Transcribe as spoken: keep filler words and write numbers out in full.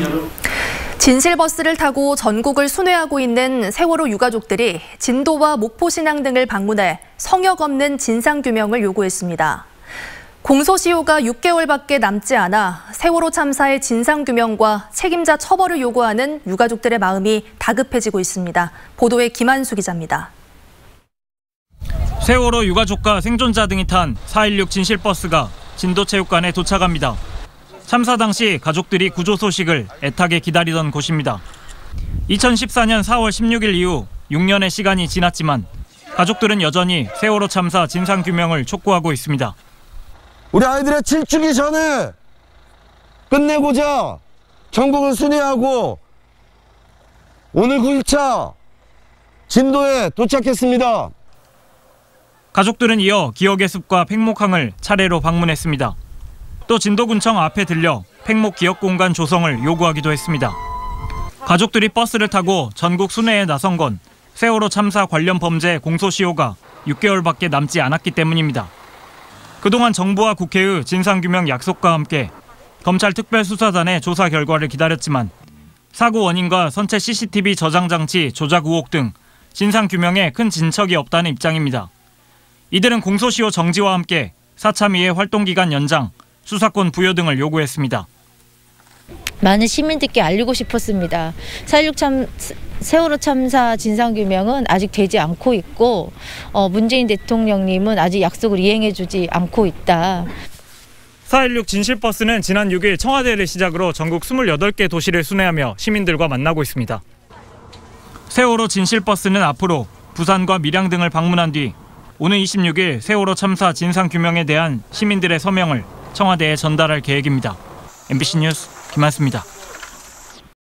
진실버스를 타고 전국을 순회하고 있는 세월호 유가족들이 진도와 목포신항 등을 방문해 성역 없는 진상규명을 요구했습니다. 공소시효가 육 개월밖에 남지 않아 세월호 참사의 진상규명과 책임자 처벌을 요구하는 유가족들의 마음이 다급해지고 있습니다. 보도에 김한수 기자입니다. 세월호 유가족과 생존자 등이 탄 사일육 진실버스가 진도체육관에 도착합니다. 참사 당시 가족들이 구조 소식을 애타게 기다리던 곳입니다. 이천십사 년 사월 십육일 이후 육 년의 시간이 지났지만 가족들은 여전히 세월호 참사 진상규명을 촉구하고 있습니다. 우리 아이들의 칠주기 전에 끝내고자 전국을 순회하고 오늘 구 일차 진도에 도착했습니다. 가족들은 이어 기억의 숲과 팽목항을 차례로 방문했습니다. 또 진도군청 앞에 들려 팽목 기억 공간 조성을 요구하기도 했습니다. 가족들이 버스를 타고 전국 순회에 나선 건 세월호 참사 관련 범죄 공소시효가 육 개월밖에 남지 않았기 때문입니다. 그동안 정부와 국회의 진상규명 약속과 함께 검찰 특별수사단의 조사 결과를 기다렸지만 사고 원인과 선체 씨씨티비 저장 장치 조작 의혹 등 진상규명에 큰 진척이 없다는 입장입니다. 이들은 공소시효 정지와 함께 사참위의 활동기간 연장, 수사권 부여 등을 요구했습니다. 많은 시민들께 알리고 싶었습니다. 사일육 참, 세월호 참사 진상규명은 아직 되지 않고 있고 어, 문재인 대통령님은 아직 약속을 이행해주지 않고 있다. 사일육 진실버스는 지난 육 일 청와대를 시작으로 전국 스물여덟 개 도시를 순회하며 시민들과 만나고 있습니다. 세월호 진실버스는 앞으로 부산과 밀양 등을 방문한 뒤 오는 이십육 일 세월호 참사 진상규명에 대한 시민들의 서명을 청와대에 전달할 계획입니다. 엠비씨 뉴스 김한수입니다.